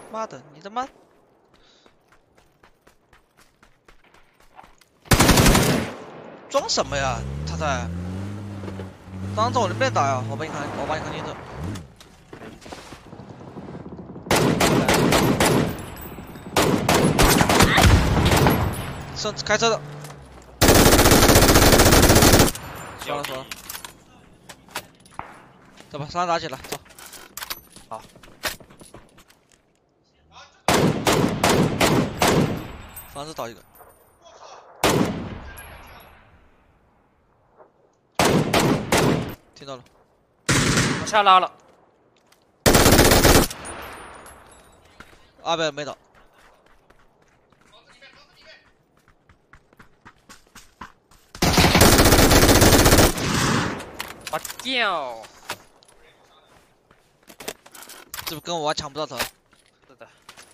妈的，你他妈！装什么呀，他在？当着我的面打呀！我把你扛进走。开车的。算了。走吧，上打起来，走。好。房子倒一个。听到了。 往下拉了。 200没倒。 我掉。 是不是跟我玩抢不到头？ 是的。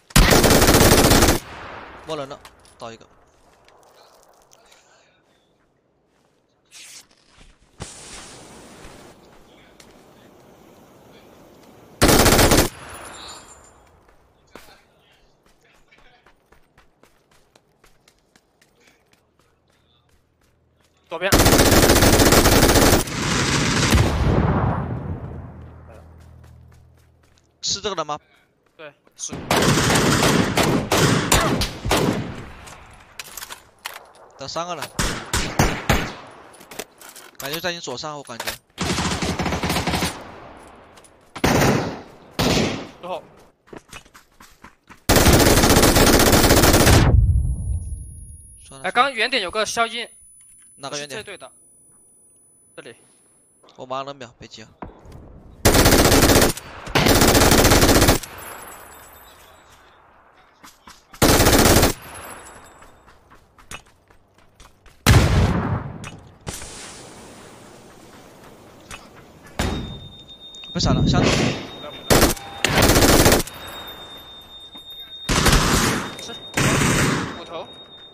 摸人了，倒一个。 左边。 是这个人吗？ 对，是。 等3个人，感觉在你左上，我感觉。 之后。 算了。 哎，刚原点有个消音。 哪个原点？ 对的。这里。 我马上扔秒，别急啊。被闪了，下头。 是。骨头。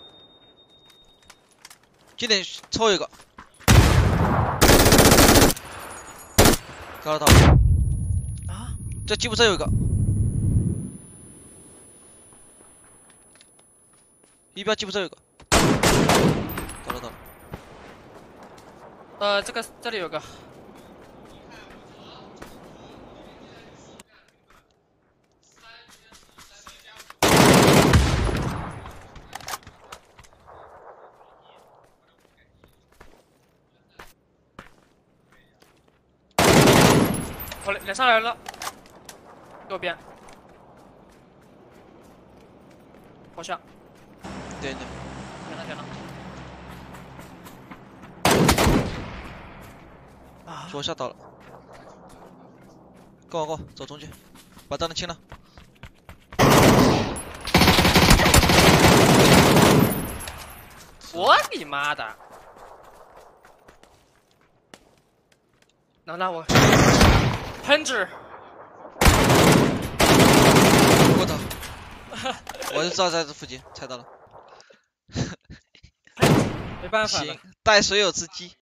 今天抽一个。高了头。 啊！ 这吉普车有一个。一标吉普车有一个。倒了。 这里有个。我脸上来了。右边。好像。 对。 点了。啊！ 左下倒了。跟我，走中间，把弹头清了。 我你妈的！那我喷子。 我操！我就知道在这附近，猜到了。 没办法了。 行，带水友之机。